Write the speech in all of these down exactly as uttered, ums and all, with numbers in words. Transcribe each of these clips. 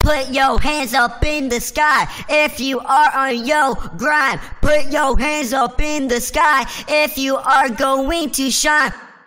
Put your hands up in the sky if you are on your grind. Put your hands up in the sky if you are going to shine.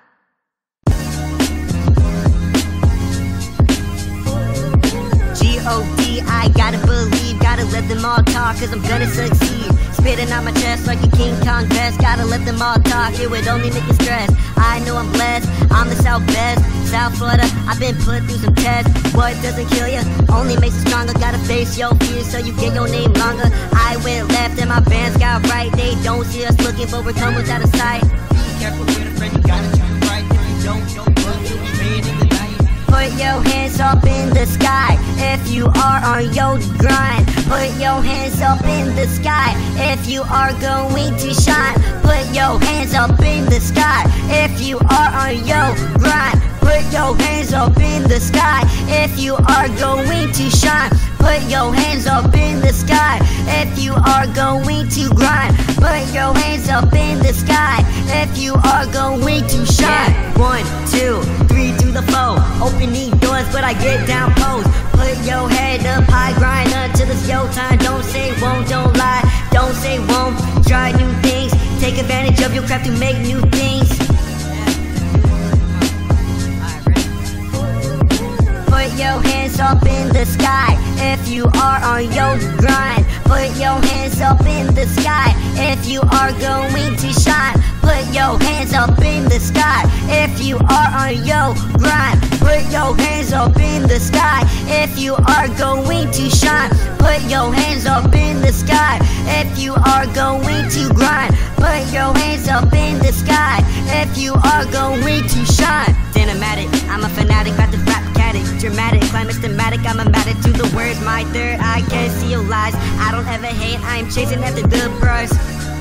G O D, I gotta believe, gotta let them all talk, cause I'm gonna succeed. Spitting on my chest like a King Kong vest, gotta let them all talk, it would only make you stress. I know I'm blessed, I'm the South Best, South Florida, I've been put through some tests. What doesn't kill you, only makes you stronger. Gotta face your fears so you get your name longer. I went left and my bands got right. They don't see us looking, but we're coming without a sight. Be careful with a friend, you gotta turn right. If you don't, don't look, you'll be made in the night. Put your hands up in the sky if you are on your grind. Put your hands up in the sky if you are going to shine. Put your hands up in the sky if you are on your grind. Put your hands up in the sky if you are going to shine. Put your hands up in the sky if you are going to grind. Put your hands up in the sky if you are going to shine. One, two, three to the four. Open these doors, but I get down pose. Put your head up high, grind until it's your time. Don't say won't, don't lie, don't say won't. Try new things, take advantage of your craft to make new things. Put your hands up in the sky if you are on your grind. Put your hands up in the sky if you are going to shine. Put your hands up in the sky if you are on your grind. Put your hands up in the sky if you are going to shine. Put your hands up in the sky if you are going to grind. Put your hands up in the sky if you are going to shine. Cinematic, I'm a fanatic, about to rap caddick. Dramatic, climax thematic, I'm a matter to the words. My third eye can't see your lies. I don't ever hate, I am chasing after the prize.